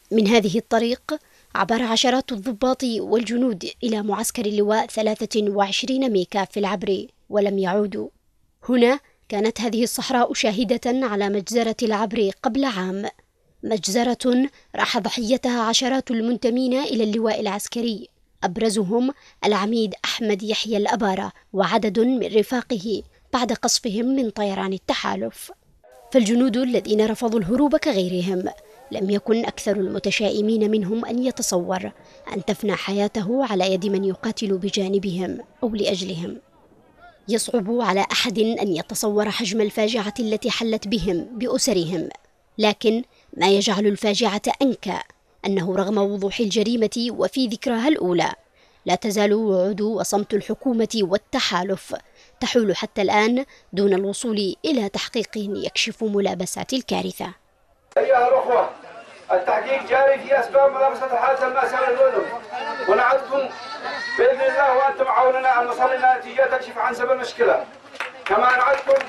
من هذه الطريق عبر عشرات الضباط والجنود إلى معسكر اللواء 23 ميكا في العبري ولم يعودوا. هنا كانت هذه الصحراء شاهدة على مجزرة العبري قبل عام، مجزرة راح ضحيتها عشرات المنتمين إلى اللواء العسكري، أبرزهم العميد أحمد يحيى الأبارة وعدد من رفاقه بعد قصفهم من طيران التحالف. فالجنود الذين رفضوا الهروب كغيرهم لم يكن أكثر المتشائمين منهم أن يتصور أن تفنى حياته على يد من يقاتل بجانبهم أو لأجلهم. يصعب على أحد أن يتصور حجم الفاجعة التي حلت بهم بأسرهم، لكن ما يجعل الفاجعة أنكى أنه رغم وضوح الجريمة وفي ذكرها الأولى لا تزال وعود وصمت الحكومة والتحالف تحول حتى الآن دون الوصول إلى تحقيق يكشف ملابسات الكارثة. أيها الأخوة، التحقيق جاري في أسباب ملابسة الحادثة المأساوية الأولى، ونعدكم بإذن الله وأنتم عوننا أن نصل إلى نتيجة تكشف عن سبب المشكلة. كما نعدكم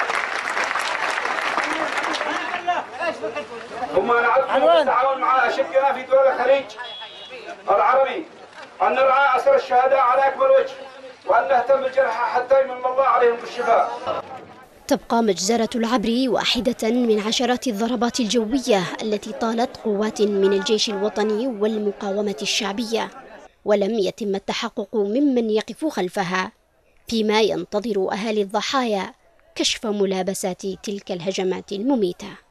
بالتعاون مع أشقنا في دول الخليج العربي أن نرعى أثر الشهداء على أكمل وجه، وأن نهتم بالجرحى حتى يمن الله عليهم بالشفاء. تبقى مجزرة العبري واحدة من عشرات الضربات الجوية التي طالت قوات من الجيش الوطني والمقاومة الشعبية، ولم يتم التحقق ممن يقف خلفها، فيما ينتظر أهالي الضحايا كشف ملابسات تلك الهجمات المميتة.